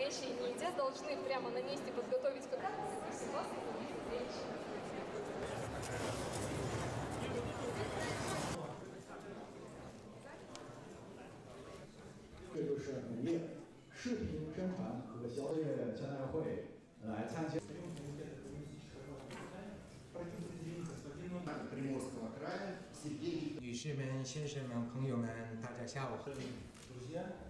вещи не едят, должны прямо на месте подготовить какую-то вещь. 这就是农业视频宣传和销售交流会来参加。 女士们、先生们、朋友们，大家下午好。